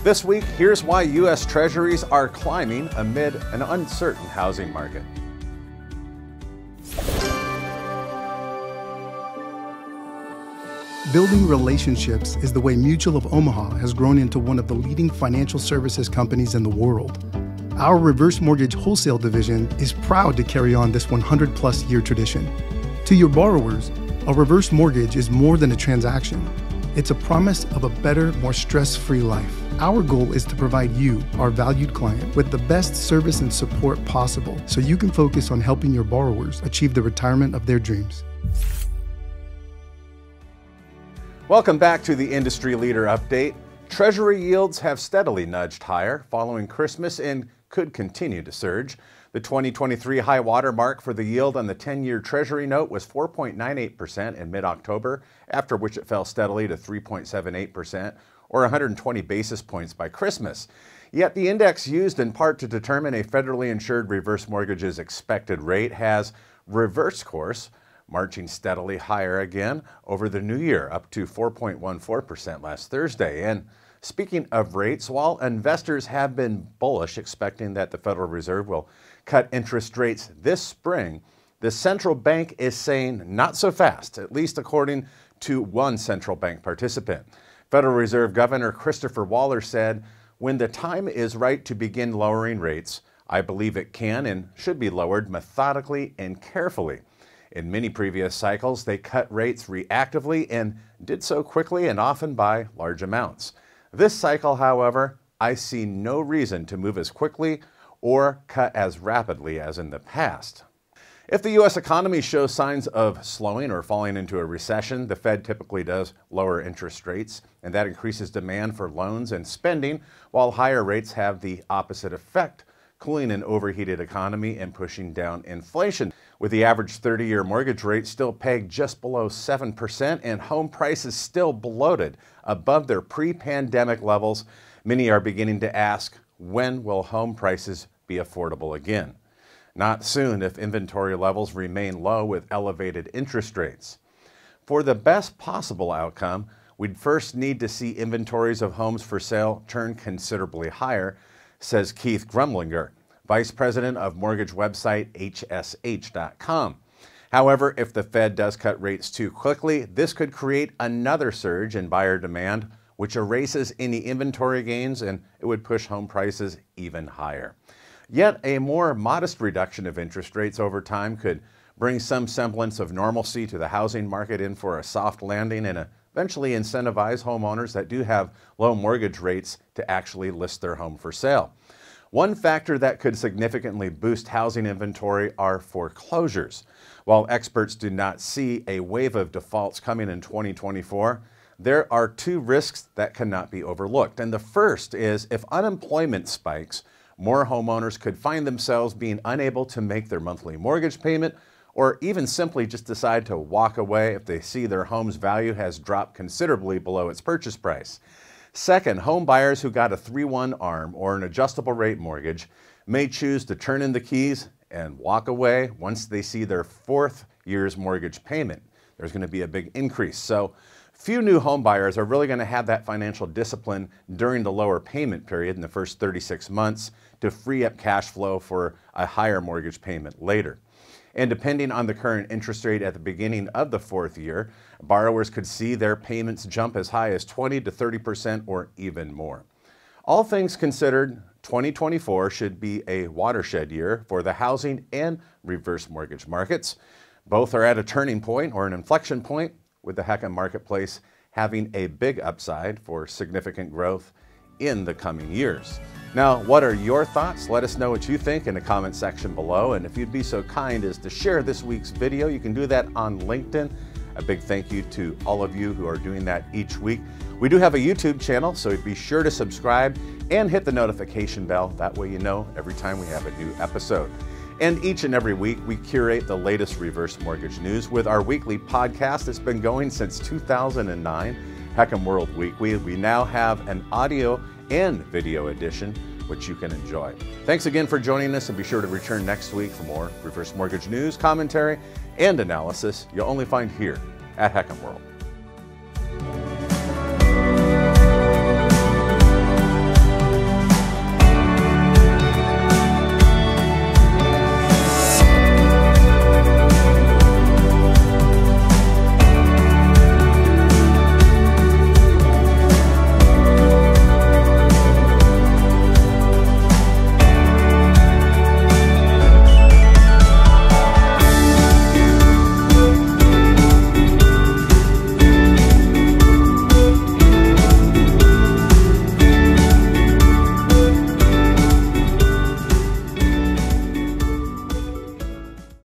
This week, here's why U.S. Treasuries are climbing amid an uncertain housing market. Building relationships is the way Mutual of Omaha has grown into one of the leading financial services companies in the world. Our reverse mortgage wholesale division is proud to carry on this 100-plus year tradition. To your borrowers, a reverse mortgage is more than a transaction. It's a promise of a better, more stress-free life. Our goal is to provide you, our valued client, with the best service and support possible so you can focus on helping your borrowers achieve the retirement of their dreams. Welcome back to the Industry Leader Update. Treasury yields have steadily nudged higher following Christmas and could continue to surge. The 2023 high water mark for the yield on the 10-year Treasury note was 4.98% in mid-October, after which it fell steadily to 3.78%, or 120 basis points by Christmas. Yet the index used in part to determine a federally insured reverse mortgage's expected rate has reversed course, marching steadily higher again over the new year, up to 4.14% last Thursday. And speaking of rates, while investors have been bullish, expecting that the Federal Reserve will cut interest rates this spring, the central bank is saying not so fast, at least according to one central bank participant. Federal Reserve Governor Christopher Waller said, "When the time is right to begin lowering rates, I believe it can and should be lowered methodically and carefully. In many previous cycles, they cut rates reactively and did so quickly and often by large amounts. This cycle, however, I see no reason to move as quickly or cut as rapidly as in the past." If the U.S. economy shows signs of slowing or falling into a recession, the Fed typically does lower interest rates, and that increases demand for loans and spending, while higher rates have the opposite effect, cooling an overheated economy and pushing down inflation. With the average 30-year mortgage rate still pegged just below 7% and home prices still bloated above their pre-pandemic levels, many are beginning to ask, when will home prices be affordable again? Not soon if inventory levels remain low with elevated interest rates. For the best possible outcome, we'd first need to see inventories of homes for sale turn considerably higher, says Keith Grumlinger, Vice President of mortgage website HSH.com. However, if the Fed does cut rates too quickly, this could create another surge in buyer demand, which erases any inventory gains, and it would push home prices even higher. Yet a more modest reduction of interest rates over time could bring some semblance of normalcy to the housing market in for a soft landing and eventually incentivize homeowners that do have low mortgage rates to actually list their home for sale. One factor that could significantly boost housing inventory are foreclosures. While experts do not see a wave of defaults coming in 2024, there are two risks that cannot be overlooked. And the first is if unemployment spikes, more homeowners could find themselves being unable to make their monthly mortgage payment, or even simply just decide to walk away if they see their home's value has dropped considerably below its purchase price. Second, home buyers who got a 3-1 ARM or an adjustable rate mortgage may choose to turn in the keys and walk away once they see their fourth year's mortgage payment. There's going to be a big increase. So few new home buyers are really going to have that financial discipline during the lower payment period in the first 36 months to free up cash flow for a higher mortgage payment later. And depending on the current interest rate at the beginning of the fourth year, borrowers could see their payments jump as high as 20 to 30% or even more. All things considered, 2024 should be a watershed year for the housing and reverse mortgage markets. Both are at a turning point or an inflection point, with the HECM marketplace having a big upside for significant growth in the coming years. Now, what are your thoughts? Let us know what you think in the comment section below. And if you'd be so kind as to share this week's video, you can do that on LinkedIn. A big thank you to all of you who are doing that each week. We do have a YouTube channel, so be sure to subscribe and hit the notification bell. That way you know every time we have a new episode. And each and every week, we curate the latest reverse mortgage news with our weekly podcast that's been going since 2009, HECM World Weekly. We now have an audio and video edition, which you can enjoy. Thanks again for joining us, and be sure to return next week for more reverse mortgage news, commentary, and analysis you'll only find here at HECM World.